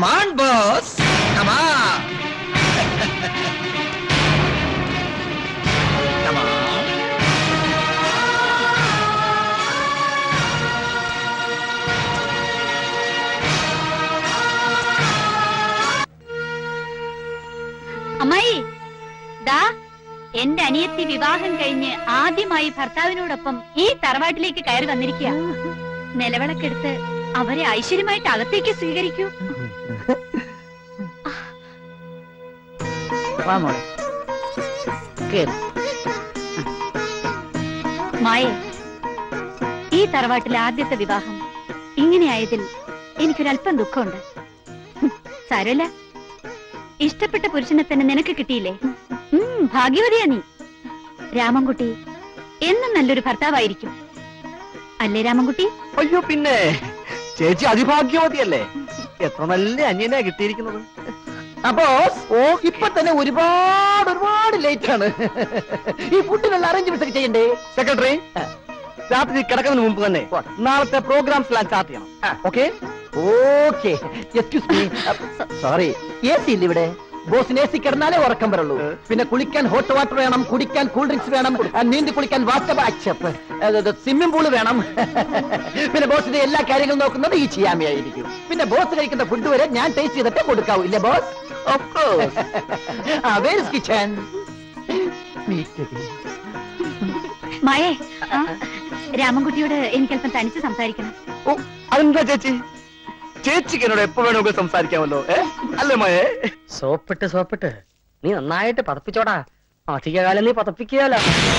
Come on, boss. Come on. Come on. അമ്മായി, ദാ എന്റെ അനിയത്തി വിവാഹം കഴിഞ്ഞ് ആദ്യമായി ഭർത്താവിനോടൊപ്പം ഈ തറവാട്ടിലേക്ക് കയറി വന്നിരിക്കുക. നിലവിളക്കെടുത്ത് അവരെ ഐശ്വര്യമായിട്ട് അകത്തേക്ക് സ്വീകരിക്കൂ. മായേ, ഈ തറവാട്ടിലെ ആദ്യത്തെ വിവാഹം ഇങ്ങനെയായതിൽ എനിക്കൊരല്പം ദുഃഖമുണ്ട്. സാരമില്ല, ഇഷ്ടപ്പെട്ട പുരുഷനെ തന്നെ നിനക്ക് കിട്ടിയില്ലേ? ഭാഗ്യവതിയാ നീ. രാമൻകുട്ടി എന്നും നല്ലൊരു ഭർത്താവായിരിക്കും, അല്ലേ രാമൻകുട്ടി? അയ്യോ പിന്നെ, ചേച്ചി അതിഭാഗ്യവതിയല്ലേ. എത്ര നല്ല അന്യനാ കിട്ടിയിരിക്കുന്നത്. അപ്പോ ഇപ്പൊ തന്നെ ഒരുപാട് ലേറ്റ് ആണ്. ഈ ഫുഡിനുള്ള അറേഞ്ച്മെന്റ്സ് ഒക്കെ ചെയ്യണ്ടേ? സെക്രട്ടറി, രാത്രി കിടക്കുന്നതിന് മുമ്പ് തന്നെ നാളത്തെ പ്രോഗ്രാംസ് എല്ലാം സ്റ്റാർട്ട് ചെയ്യണം. Okay okay. Excuse me, sorry, A C ഇല്ല ഇവിടെ? ബോസിന് എ സി കിടന്നാലേ ഉറക്കം വരുള്ളൂ. പിന്നെ കുളിക്കാൻ ഹോട്ട് വാട്ടർ വേണം, കുടിക്കാൻ കൂൾ ഡ്രിങ്ക്സ് വേണം, നീന്തി കുളിക്കാൻ സ്വിമ്മിംഗ് പൂള് വേണം. പിന്നെ ബോസിന്റെ എല്ലാ കാര്യങ്ങളും നോക്കുന്നത് ഈ ചെയ്യാമയായിരിക്കും. പിന്നെ ബോസ് കഴിക്കുന്ന ഫുഡ് വരെ ഞാൻ ടേസ്റ്റ് ചെയ്തിട്ട് കൊടുക്കാവൂ, ഇല്ലേ boss? Of course. Where is kitchen? മായേ, രാമൻകുട്ടിയോട് എനിക്കല്പം തനിച്ച് സംസാരിക്കണം. ഓ, അതെന്താ ചേച്ചി? ചേച്ചിക്ക് എന്നോട് എപ്പോ വേണമെങ്കിൽ സംസാരിക്കാമല്ലോ, അല്ലേ മയേ? സോപ്പിട്ട് നീ നന്നായിട്ട് പതപ്പിച്ചോടാ. അധികകാലം നീ പതപ്പിക്കുകയല്ല.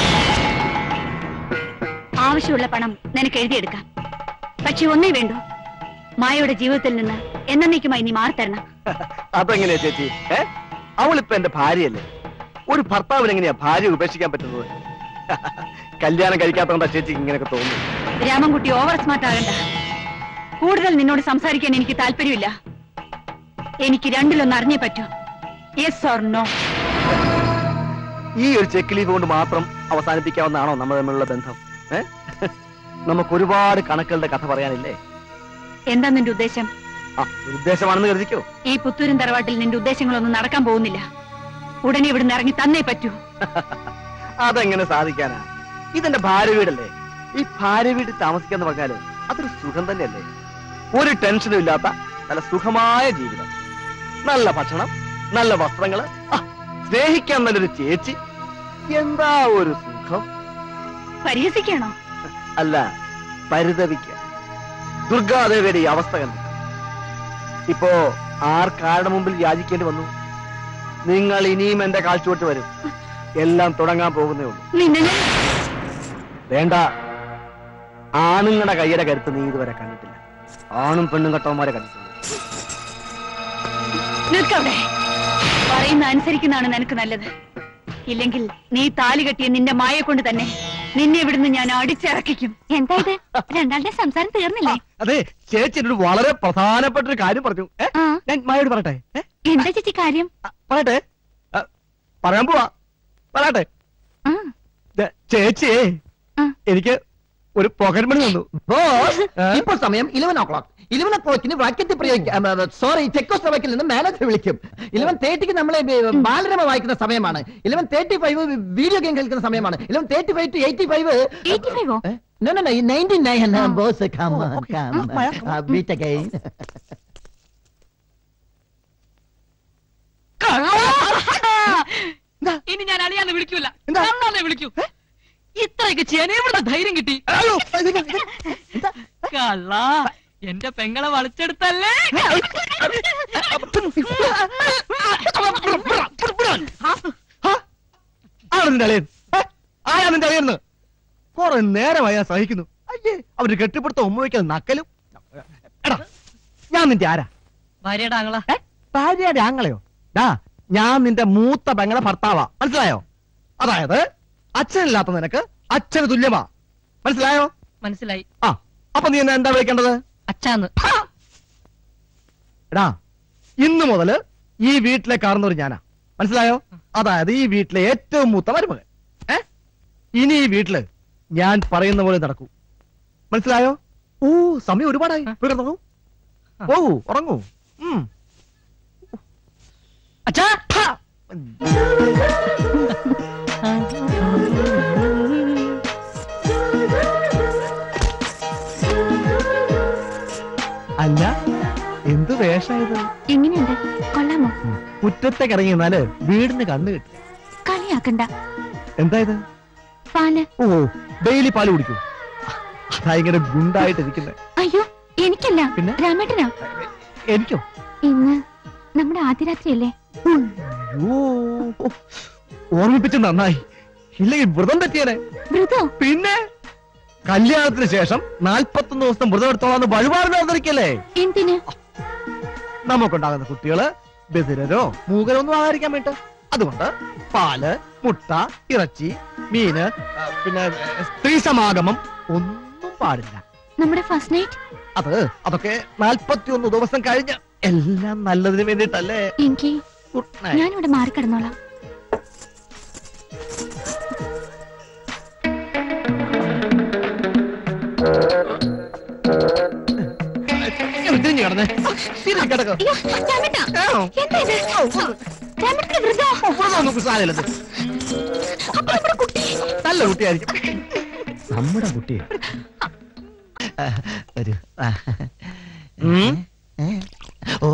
ആവശ്യമുള്ള പണം നിനക്ക് എഴുതിയെടുക്കാം. പക്ഷെ ഒന്നേ വേണ്ടു, മായയുടെ ജീവിതത്തിൽ നിന്ന് എന്നേക്കുമായി നീ മാറിത്തരണം. അതെങ്ങനെയാ ചേച്ചി? അവളിപ്പോ എന്റെ ഭാര്യയല്ലേ. ഒരു ഭർത്താവിന് എങ്ങനെയാ ഭാര്യ ഉപേക്ഷിക്കാൻ പറ്റുന്നത്? കല്യാണം കഴിക്കാത്തോണ്ടാ ചേച്ചിക്ക് ഇങ്ങനെയൊക്കെ തോന്നുന്നു. രാമൻകുട്ടി ഓവർ സ്മാർട്ട് ആകണ്ട. കൂടുതൽ നിന്നോട് സംസാരിക്കാൻ എനിക്ക് താല്പര്യമില്ല. എനിക്ക് രണ്ടിലൊന്ന് അറിഞ്ഞേ പറ്റൂ, യെസ് ഓർ നോ. ഈ ഒരു ചെക്ക് ലീവ് കൊണ്ട് മാത്രം അവസാനിപ്പിക്കാവുന്നതാണോ നമ്മൾ തമ്മിലുള്ള ബന്ധം? നമുക്ക് ഒരുപാട് കണക്കുകളുടെ കഥ പറയാനില്ലേ? എന്താ നിന്റെ ഉദ്ദേശം? ഉദ്ദേശമാണെന്ന് കരുതിക്കോ. ഈ പുത്തൂരും തറവാട്ടിൽ നിന്റെ ഉദ്ദേശങ്ങളൊന്നും നടക്കാൻ പോകുന്നില്ല. ഉടനെ ഇവിടുന്ന് ഇറങ്ങി തന്നേ പറ്റൂ. അതെങ്ങനെ സാധിക്കാനാ? ഇതെന്റെ ഭാര്യ വീടല്ലേ. ഈ ഭാര്യ വീട്ടിൽ താമസിക്കാന്ന് പറഞ്ഞാല് അതൊരു സുഖം തന്നെയല്ലേ. ഒരു ടെൻഷനും ഇല്ലാത്ത നല്ല സുഖമായ ജീവിതം, നല്ല ഭക്ഷണം, നല്ല വസ്ത്രങ്ങള്, സ്നേഹിക്കാൻ നല്ലൊരു ചേച്ചി. എന്താ ഒരു സുഖം! പരിഹസിക്കാണോ? അല്ല, പരിതപിക്ക. ദുർഗാദേവിയുടെ ഈ അവസ്ഥ കണ്ടു. ഇപ്പോ ആർക്കാരുടെ മുമ്പിൽ യാചിക്കേണ്ടി വന്നു? നിങ്ങൾ ഇനിയും എന്റെ കാൽച്ചുവട്ട് വരും. എല്ലാം തുടങ്ങാൻ പോകുന്നേ ഉള്ളൂ. വേണ്ട, ആണുങ്ങളുടെ കയ്യുടെ കരുത്ത് നീ ഇതുവരെ കണ്ടിട്ടില്ല. ആണും പെണ്ണും കെട്ടവന്മാരെ കണ്ടിട്ടുണ്ട്. നിൽക്കവിടെ. പറയുന്ന അനുസരിക്കുന്നതാണ് നിനക്ക് നല്ലത്. ഇല്ലെങ്കിൽ നീ താലി കെട്ടിയ നിന്റെ മായ കൊണ്ട് തന്നെ നിന്നെ ഇവിടുന്ന് ഞാൻ അടിച്ചിറക്കിക്കും. എന്താ ഇത്? രണ്ടാളുടെ സംസാരം തീർന്നില്ലേ? അതെ, ചേച്ചി എന്നോട് വളരെ പ്രധാനപ്പെട്ട ഒരു കാര്യം പറഞ്ഞു. ഞാൻ മായോട് പറയട്ടെ? എന്താ ചേച്ചി കാര്യം? പറയട്ടെ, പറയാൻ പോവാ. പറയട്ടെ. ചേച്ചിയെ എനിക്ക് ഒരു പോക്കറ്റ് മണി തന്നു. ഇപ്പോൾ സമയം 11 o'clock. 11 o'clockന് വാക്യത്തിൽ പ്രയോഗിക്കും. സോറി, ചെക്കോസ്ലോവാക്കിൽ നിന്ന് മാനേജർ വിളിക്കും. 11:30 നമ്മളെ ബാലരമ വായിക്കുന്ന സമയമാണ്. 11:35 വീഡിയോ ഗെയിം കളിക്കുന്ന സമയമാണ്. 11:35 to 85. 85? No, 99. Boss, come on. Beat again. ഇനി ഞാൻ അളിയാന്ന് വിളിക്കൂല, അണ്ണാന്നെ വിളിക്കൂ. ഇത്രയൊക്കെ ചെയ്യാൻ എവിടെ ധൈര്യം കിട്ടി? കള്ള, എന്റെ പെങ്ങളെ വളച്ചെടുത്തല്ലേ? ആരാ നിന്റെ അളിയെന്ന്? കുറെ നേരമായി ഞാൻ സഹിക്കുന്നു. അയ്യേ, അവര് കെട്ടിപ്പിടുത്ത ഉമ്മ വയ്ക്കാതെ നക്കലും. എടാ, ഞാൻ നിന്റെ ആരാ? ഭാര്യയുടെ ആങ്ങള. ഭാര്യയുടെ ആങ്ങളെയോ? ഞാൻ നിന്റെ മൂത്ത പെങ്ങളെ ഭർത്താവാ, മനസ്സിലായോ? അതായത് അച്ഛനില്ലാത്ത നിനക്ക് അച്ഛന് തുല്യമാ, മനസ്സിലായോ? മനസ്സിലായി. അപ്പൊ നീ എന്നെ എന്താ വിളിക്കേണ്ടത്? അച്ഛാന്ന്. എടാ, ഇന്നു മുതല് ഈ വീട്ടിലെ കാരണവർ ഞാനാ, മനസ്സിലായോ? അതായത് ഈ വീട്ടിലെ ഏറ്റവും മൂത്ത മരുമകൻ. ഇനി ഈ വീട്ടില് ഞാൻ പറയുന്ന പോലെ നടക്കൂ, മനസ്സിലായോ? സമയം ഒരുപാടായി. പോകൂ, ഉറങ്ങൂ. അച്ഛാ അല്ല, എന്ത് വേഷായത്? എങ്ങനെയുണ്ട്, കൊള്ളാമോ? മുറ്റത്തേക്ക് ഇറങ്ങിയെന്നാല് വീടിന് കണ്ണ് കിട്ടും. കളിയാക്കണ്ട. എന്തായത്? പാല്. ഓ, ഡെയിലി പാല് കുടിക്കൂ? അതാ ഇങ്ങനെ ഗുണ്ടായിട്ടിരിക്കുന്നത്. അയ്യോ, എനിക്കല്ല, പിന്നെ? രാമേട്ടനാ. എനിക്കോ? ഇന്ന് നമ്മുടെ ആദ്യ രാത്രിയല്ലേ? അയ്യോ, ഓർമ്മിപ്പിച്ച് നന്നായി. ഇല്ലെങ്കിൽ വ്രതം തെറ്റിയാലേ. വ്രതോ? പിന്നെ കല്യാണത്തിന് ശേഷം 41 ദിവസം വ്രതം എടുത്തോളാന്ന് വഴിപാട് നേർന്നിരിക്കല്ലേ? എന്തിന്? നമുക്കുണ്ടാകുന്ന കുട്ടികള് ബധിരരോ മൂകരോ ഒന്നും ആകാതിരിക്കാൻ വേണ്ടി. അതുകൊണ്ട് പാല്, മുട്ട, ഇറച്ചി, മീന്, പിന്നെ സ്ത്രീ സമാഗമം ഒന്നും പാടില്ല. നമ്മുടെ ഫസ്റ്റ് നൈറ്റ്? അതൊക്കെ 41 ദിവസം കഴിഞ്ഞ് എല്ലാം നല്ലതിന് വേണ്ടിട്ടല്ലേ. എനിക്ക് ഗുഡ് നൈറ്റ്. ഞാനിവിടെ മാറിക്കിടന്നോളാം. തിരിഞ്ഞു കിടന്നേ. തിരിഞ്ഞു കിടക്കോ. അയ്യോ, രാമേട്ടാ, എന്താ ഇത്? രാമേട്ടന് വ്രതോ? വ്രതമൊന്നും സാധനമില്ലത്. അപ്പൊ നമ്മുടെ കുട്ടി? നല്ല കുട്ടിയായിരിക്കും. നമ്മുടെ കുട്ടി. ഓ,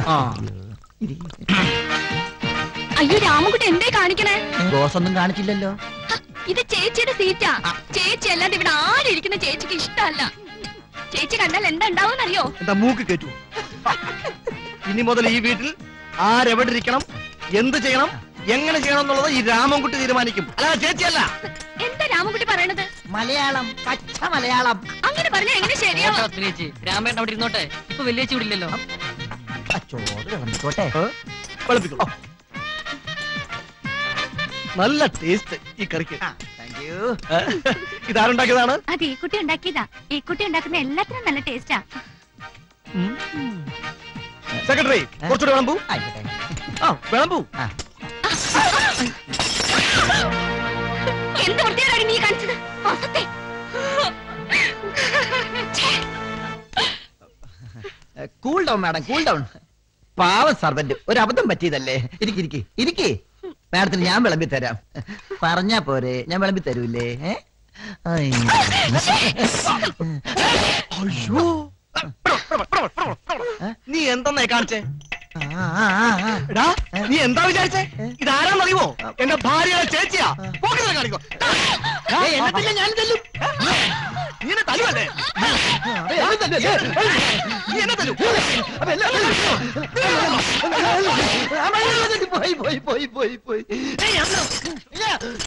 അയ്യോ, രാമൻകുട്ടി എന്തേ കാണിക്കണേ? ബോസൊന്നും കാണിച്ചില്ലല്ലോ. ഇത് ചേച്ചിയുടെ സീറ്റാ. ചേച്ചി അല്ലാതെ ഇവിടെ ആരും ഇരിക്കുന്ന ചേച്ചിക്ക് ഇഷ്ടമല്ല. ചേച്ചി കണ്ടാൽ എന്താ ഉണ്ടാവുമെന്നറിയോ? എന്താ മൂക്ക് കേട്ടു? ഇനി മുതൽ ഈ വീട്ടിൽ ആരെവിടെ ഇരിക്കണം, എന്ത് ചെയ്യണം, എങ്ങനെ ചെയ്യണം എന്നുള്ളത് ഈ രാമൻകുട്ടി തീരുമാനിക്കും, അല്ലാതെ ചേച്ചിയല്ല. എന്താ രാമൻകുട്ടി പറയണത്? മലയാളം, പച്ച മലയാളം. അങ്ങനെ പറഞ്ഞാ എങ്ങനെ ശരിയാവും? രാമേട്ടൻ അവിടെ ഇരുന്നോട്ടെ, ഇപ്പൊ വലിയ ചൂടില്ലല്ലോ. ചോറ് കിടന്നിക്കോട്ടെ. വെളുപ്പിക്കോ. നല്ല ടേസ്റ്റ് ഈ കറിക്ക്. Thank you. ഇതാരുണ്ടാക്കിയതാണ്? അത് ഈ കുട്ടി ഉണ്ടാക്കിയതാ. ഈ കുട്ടി ഉണ്ടാക്കുന്ന എല്ലാത്തിനും നല്ല ടേസ്റ്റാ. സെക്രട്ടറി, കുറച്ചുകൂടെ വിളമ്പൂ. ആയിക്കോട്ടെ. വിളമ്പൂ. എന്ത് വൃത്തിയാണ് നീ കാണിച്ചത്? അസത്തെ. Cool down madam, cool down. പാവ സർവന്റ്, ഒരു അബദ്ധം പറ്റിയതല്ലേ. ഇരിക്കി. മാഡത്തിന് ഞാൻ വിളമ്പി തരാം. പറഞ്ഞാ പോരെ, ഞാൻ വിളമ്പി തരൂല്ലേ? അയ്യോ, നീ എന്തെന്നാ കാണിച്ചേ? നീ എന്താ വിചാരിച്ചേ? ഇതാരാന്നറിയുമോ? എന്റെ ഭാര്യയുടെ ചേച്ചിയാ. പോക്കറ്റിൽ കാണിക്കോ. ഞാൻ തല്ലും. നീ എന്നെ തല്ലുവല്ലേ? നീ എന്നെ തല്ലു. പോയി